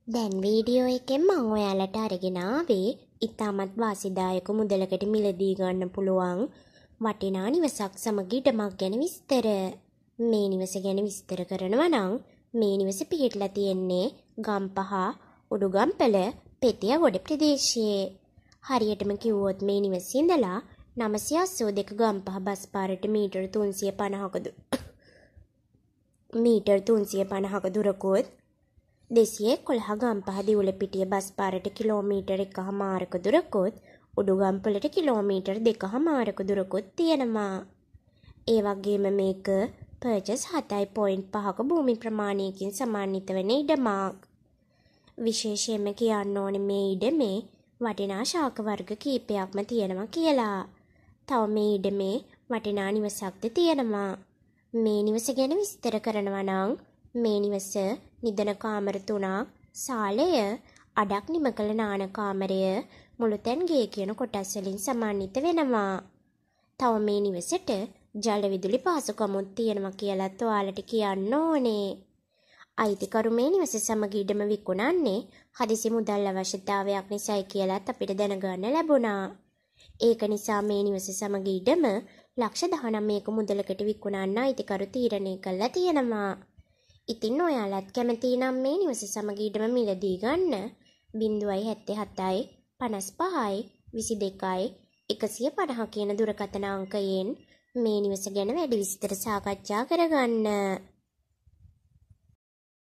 දැන් වීඩියෝ එකෙන් මම ඔයාලට අරගෙන ආවේ ඉතාමත් වාසිදායක මුදලකට මිලදී ගන්න පුළුවන් වටිනා නිවසක් සමග ඉඩමක් ගැන විස්තර. මේ නිවස ගැන විස්තර කරනවා නම් මේ නිවස පිහිටලා තියෙන්නේ ගම්පහ උඩුගම්පල පෙතියගොඩ ප්‍රදේශයේ. හරියටම කිව්වොත් මේ නිවසේ ඉඳලා 982 ගම්පහ බස් පාරට මීටර 350ක දුරකුත් 211 ගම්පහ දිවුලපිටිය බස් පාරට කිලෝමීටර 1මාරක දුරකුත් උඩුගම්පලට කිලෝමීටර 2මාරක දුරකුත් තියෙනවා. ඒ වගේම මේක පර්චස් 7.5ක භූමි ප්‍රමාණයකින් සමන්විත වෙන ඉඩමක්. විශේෂයෙන්ම කියන්න ඕනේ මේ ඉඩමේ වටිනා ශාක වර්ග කීපයක්ම තියෙනවා කියලා. තව මේ ඉඩමේ වටිනා නිවසක්ද තියෙනවා. මේ නිවස ගැන විස්තර කරනවා නම් මේ නිවස නිදන කාමර 3ක්, සාලය, අඩක් නිම කළ නාන කාමරය, මුළුතැන් ගේ කියන කොටස් වලින් සමන්විත වෙනවා. තව මේ නිවසට ජල විදුලි පහසුකමුත් තියෙනවා කියලාත් ඔයාලට කියන්න ඕනේ. අයිතිකරු මේ නිවස සමග ඉඩම විකුණන්නේ හදිසි මුදල් අවශ්‍යතාවයක් නිසායි කියලාත් අපිට දැනගන්න ලැබුණා. ඒක නිසා මේ නිවස සමග ඉඩම ලක්ෂ 19ක මුදලකට විකුණන්න අයිතිකරු තීරණය කළා තියෙනවා. ඉතින් ඔයාලත් කැමති නම් මේ නිවස සමග ඉඩම මිලදී ගන්න 077යි 55යි 22යි 150 කියන දුරකථන අංකයෙන් මේ නිවස ගැන වැඩි විස්තර සාකච්ඡා කරගන්න.